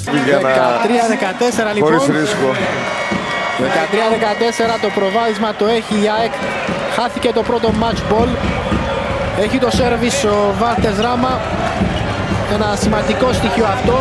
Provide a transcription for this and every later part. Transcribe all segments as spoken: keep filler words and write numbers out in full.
δεκατρία δεκατέσσερα λοιπόν. Χωρίς ρίσκο. δεκατρία δεκατέσσερα το προβάδισμα το έχει η ΑΕΚ. Χάθηκε το πρώτο match ball. Έχει το σέρβις ο Βάλτερς Ράμα. Ένα σημαντικό στοιχείο αυτό.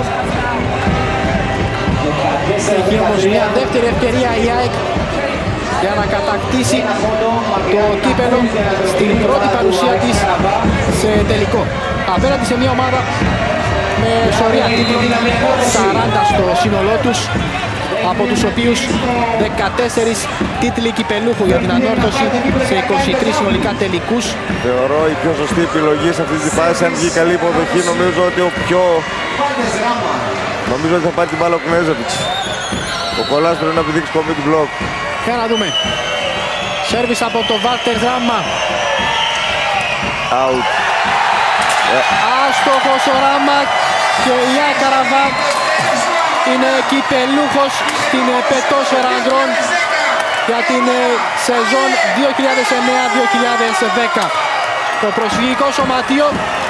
Έχει όμως μια δεύτερη ευκαιρία η ΑΕΚ για να κατακτήσει το κύπελλο στην πρώτη παρουσία της σε τελικό. Απέναντι σε μια ομάδα με σωρία τίτλων, σαράντα στο σύνολό τους, από τους οποίους δεκατέσσερις τίτλοι κυπελούχου για την Ανόρθωση σε είκοσι τρεις συνολικά τελικούς. Θεωρώ η πιο σωστή επιλογή σε αυτή τη φάση, αν βγει καλή υποδοχή, νομίζω ότι ο πιο... Νομίζω ότι θα πάρει την μπάλα ο Κνέζεβιτς. Ο Κολάς πρέπει να επιδείξει commit block. Για να δούμε. Σέρβις από το Βάλτερς Ράμα. Out. Άστοχος ο Ράμα και η ΑΕΚ Καραβά είναι κυπελούχος στην πετόσφαιρα ανδρών για την σεζόν δύο χιλιάδες εννέα δύο χιλιάδες δέκα. Το προσφυγικό σωματείο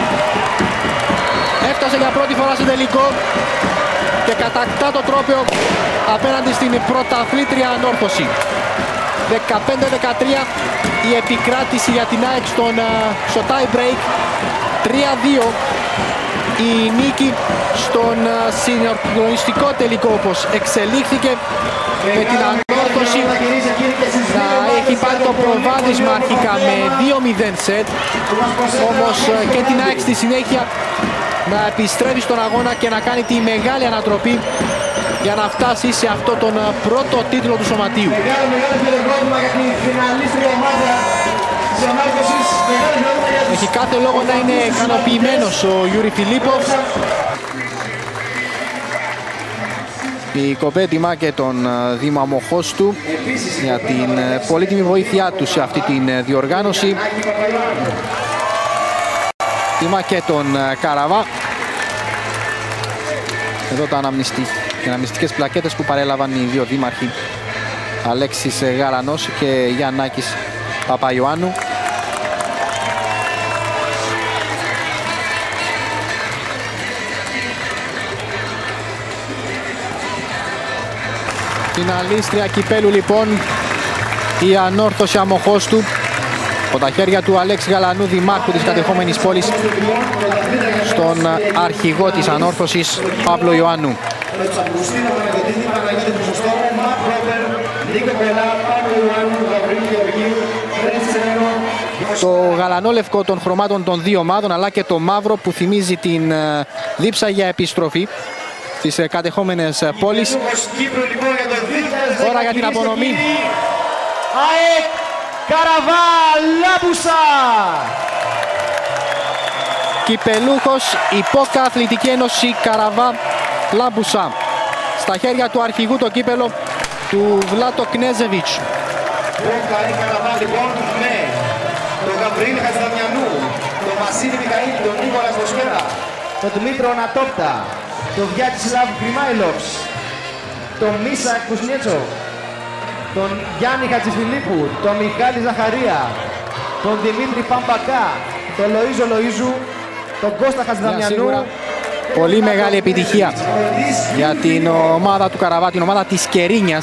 έφτασε για πρώτη φορά σε τελικό και κατακτά το τρόπαιο απέναντι στην πρωταθλήτρια Ανόρθωση. δεκαπέντε δεκατρία η επικράτηση για την ΑΕΚ στον, στο tie break. τρία δύο η νίκη στον συνορθωνιστικό τελικό, όπως εξελίχθηκε, με την Ανόρθωση να έχει πάρει το προβάδισμα αρχικά με δύο μηδέν σετ, όμως και την ΑΕΚ στη συνέχεια να επιστρέφει στον αγώνα και να κάνει τη μεγάλη ανατροπή για να φτάσει σε αυτό τον πρώτο τίτλο του σωματείου. Έχει κάθε λόγο να είναι ικανοποιημένος ο Γιούρι Φιλίπποφ. Η Κοπέ τιμά και τον Δήμα Μοχώστου για την πολύτιμη βοήθειά του σε αυτή την διοργάνωση. Τιμά και τον Καραβά. Εδώ τα αναμνηστή, οι αναμνηστικές πλακέτες που παρέλαβαν οι δύο δήμαρχοι, Αλέξης Γαλανός και Γιαννάκης Παπαϊωάννου. Φιναλίστρια κυπέλου λοιπόν η Ανόρθωση Αμοχώστου, από τα χέρια του Αλέξη Γαλανού, δημάρχου της κατεχόμενης πόλης, στον αρχηγό της Ανόρθωσης Παύλο Ιωάννου. Το γαλανόλευκο των χρωμάτων των δύο ομάδων, αλλά και το μαύρο που θυμίζει την δίψα για επιστροφή στις κατεχόμενες πόλεις. Τώρα για την απονομή. ΑΕΚ Καραβά Λάμπουσα. Κυπελούχος η ΠΟΚΑ Αθλητική Ένωση Καραβά Λάμπουσα. Στα χέρια του αρχηγού το κύπελο του Βλάτο Κνέζεβιτς. ΠΟΚΑ η Καραβά λοιπόν με τον Γαβρίλ Χατζηδαμιανού, τον Βασίλη Μικαήλ, τον Νίκολας Δοσφαίρα, τον Δημήτρο Νατόπτα, τον Βιάτσισλαβ Γκριμάιλοφς, τον Μίσα Κουσνιέτσο, τον Γιάννη Χατζηφιλίππου, τον Μιχάλη Ζαχαρία, τον Δημήτρη Παμπακά, τον Λοΐζο Λοΐζου, τον Κώστα Χατζηδαμιανού. Πολύ μεγάλη επιτυχία για την ομάδα του Καραβά, την ομάδα της Κερίνιας.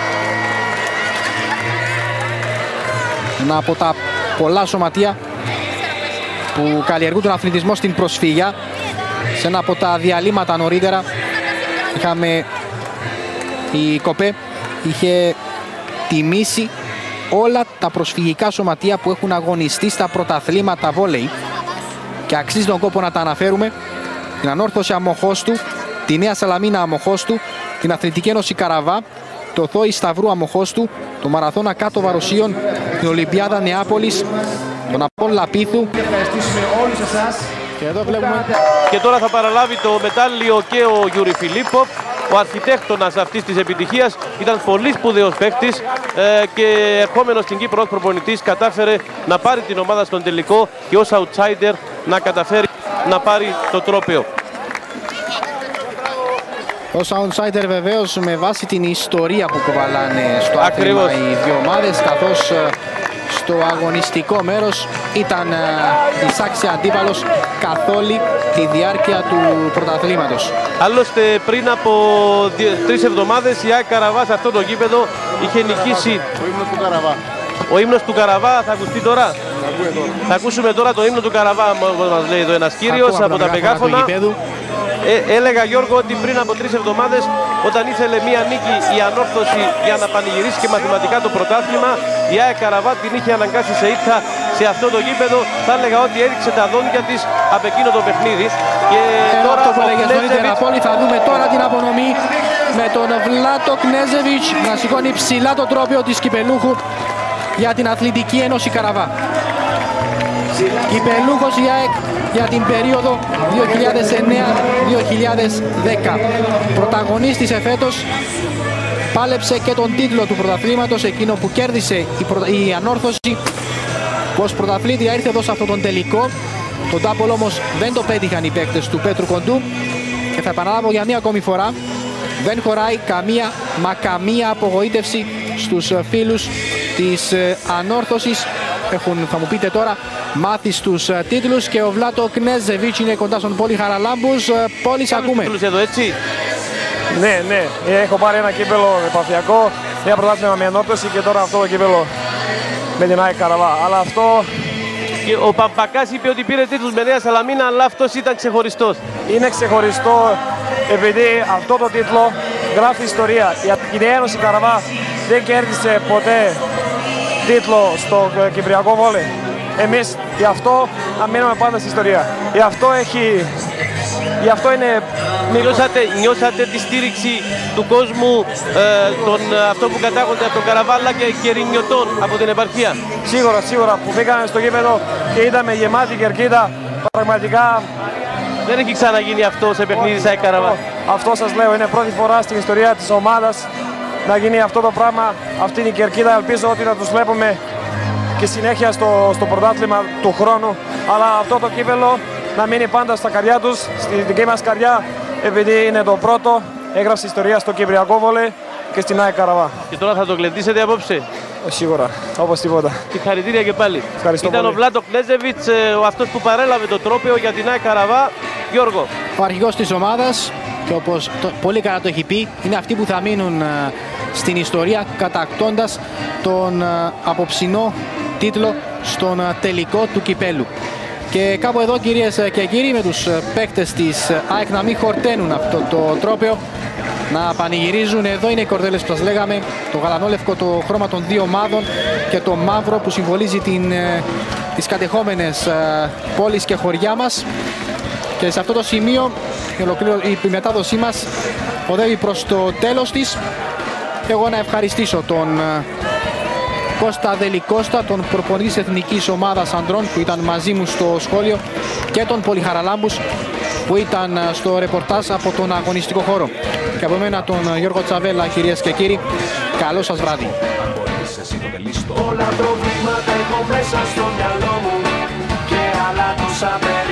Ένα από τα πολλά σωματεία που καλλιεργούν τον αθλητισμό στην προσφυγιά. Σε ένα από τα διαλύματα νωρίτερα είχαμε, η Κοπέ είχε τιμήσει όλα τα προσφυγικά σωματεία που έχουν αγωνιστεί στα πρωταθλήματα βόλεϊ και αξίζει τον κόπο να τα αναφέρουμε: την Ανόρθωση Αμοχώστου, τη Νέα Σαλαμίνα Αμοχώστου, την Αθλητική Ένωση Καραβά, το Θόη Σταυρού Αμοχώστου, το Μαραθώνα Κάτω Βαροσίων, την Ολυμπιάδα Νεάπολης, τον Απόλλωνα Πίθου. Ευχαριστήσουμε όλους εσάς. Και εδώ βλέπουμε. Και τώρα θα παραλάβει το μετάλλιο και ο Γιούρι Φιλίπποφ. Ο αρχιτέκτονας αυτής της επιτυχίας, ήταν πολύ σπουδαίος παίκτης ε, και ερχόμενος στην Κύπρο ως προπονητής κατάφερε να πάρει την ομάδα στον τελικό και ως outsider να καταφέρει να πάρει το τρόπαιο. Ως outsider βεβαίως με βάση την ιστορία που κουβαλάνε στο Ακριβώς. άθλημα οι δύο ομάδες, καθώς στο αγωνιστικό μέρος ήταν της άξια αντίπαλος καθ' όλη τη διάρκεια του πρωταθλήματος. Άλλωστε πριν από τρεις εβδομάδες η ΑΕΚ Καραβά σε αυτό το γήπεδο είχε νικήσει. Ο ύμνος του Καραβά. Ο ύμνος του Καραβά θα ακουστεί τώρα. Θα ακούσουμε τώρα το ύμνο του Καραβά, μας λέει εδώ ένας κύριος από τα μεγάφωνα. Ε, έλεγα Γιώργο ότι πριν από τρεις εβδομάδες όταν ήθελε μία νίκη η Ανόρθωση για να πανηγυρίσει και μαθηματικά το πρωτάθλημα, η ΑΕΚ Καραβά την είχε αναγκάσει σε ήττα σε αυτό το γήπεδο. Θα έλεγα ότι έριξε τα δόντια της από εκείνο το παιχνίδι. Και Ενώ τώρα αυτό που ο έλεγες νωρίτερα Κνέζεβιτς... Πόλη, θα δούμε τώρα την απονομή με τον Βλάτο Κνέζεβιτς να σηκώνει ψηλά το τρόπαιο της κυπελούχου για την Αθλητική Ένωση Καραβά. Κυπελούχος η ΑΕΚ για την περίοδο δύο χιλιάδες εννέα δύο χιλιάδες δέκα. Πρωταγωνίστης εφέτος, πάλεψε και τον τίτλο του πρωταθλήματος, εκείνο που κέρδισε η, προ... η Ανόρθωση. Ως πρωταθλήτρια ήρθε εδώ σε αυτόν τον τελικό. Τον τάπολ όμως δεν το πέτυχαν οι παίκτες του Πέτρου Κοντού. Και θα επαναλάβω για μία ακόμη φορά, δεν χωράει καμία μα καμία απογοήτευση στους φίλους της Ανόρθωσης. Έχουν, θα μου πείτε τώρα, μάθει στους τίτλους και ο Βλάτο Κνέζεβιτς είναι κοντά στον Πόλη Χαραλάμπους. Πόλη, ακούμε. Εδώ, έτσι. Ναι, ναι. Έχω πάρει ένα κύπελο επαφιακό, μια πρωτάθλημα με Ανόρθωση και τώρα αυτό το κύπελο με την ΑΕΚ Καραβά. Αλλά αυτό... Και ο Παμπακάς είπε ότι πήρε τίτλους με Νέα Σαλαμίνα, αλλά αυτός ήταν ξεχωριστός. Είναι ξεχωριστό επειδή αυτό το τίτλο γράφει ιστορία. Η Αθλητική Ένωση Καραβά δεν κέρδισε ποτέ τίτλο στο κυπριακό βόλεϊ. Εμείς γι' αυτό να μείνουμε πάντα στην ιστορία. Γι' αυτό έχει... Γι' αυτό είναι... Νιώσατε, νιώσατε τη στήριξη του κόσμου, ε, τον, αυτό που κατάγονται από τον Καραβάλα και Κερινιωτών από την επαρχία. Σίγουρα, σίγουρα που πήγαμε στο γήπεδο και είδαμε γεμάτη κερκίδα, πραγματικά... Δεν έχει ξαναγίνει αυτό σε παιχνίδι σαν Καραβά. Αυτό σας λέω, είναι πρώτη φορά στην ιστορία της ομάδας να γίνει αυτό το πράγμα, αυτή η κερκίδα. Ελπίζω ότι θα τους βλέπουμε και συνέχεια στο, στο πρωτάθλημα του χρόνου. Αλλά αυτό το κύπελο να μείνει πάντα στα καρδιά τους, στη δική μας καρδιά, επειδή είναι το πρώτο, έγραψε ιστορία στο κυπριακό βόλεϊ και στην ΑΕΚ Καραβά. Και τώρα θα το γλεντήσετε απόψε. Σίγουρα, όπως τίποτα. Συγχαρητήρια και πάλι. Ευχαριστώ Ήταν πολύ. ο Βλάτο Κνέζεβιτς, ο αυτός που παρέλαβε το τρόπαιο για την ΑΕΚ Καραβά. Γιώργο. Ο αρχηγός της ομάδας, και όπως το, πολύ καλά το έχει πει, είναι αυτοί που θα μείνουν uh, στην ιστορία κατακτώντας τον uh, απόψινό τίτλο στον uh, τελικό του κυπέλου. Και κάπου εδώ, κυρίες και κύριοι, με τους παίκτες της ΑΕΚ να μην χορταίνουν αυτό το τρόπαιο, να πανηγυρίζουν. Εδώ είναι οι κορδέλες που σας λέγαμε, το γαλανόλευκο, το χρώμα των δύο ομάδων και το μαύρο που συμβολίζει την, τις κατεχόμενες πόλεις και χωριά μας. Και σε αυτό το σημείο η μετάδοσή μας οδεύει προς το τέλος της. Εγώ να ευχαριστήσω τον Κώστα Δελικώστα, τον προπονητή της Εθνικής Ομάδας Ανδρών που ήταν μαζί μου στο σχόλιο, και τον Πόλη Χαραλάμπους που ήταν στο ρεπορτάζ από τον αγωνιστικό χώρο. Και από μένα τον Γιώργο Τσαβέλα, κυρίες και κύριοι, καλό σας βράδυ. Όλα προβλήματα έχω μέσα στο μυαλό μου και άλλα τόσα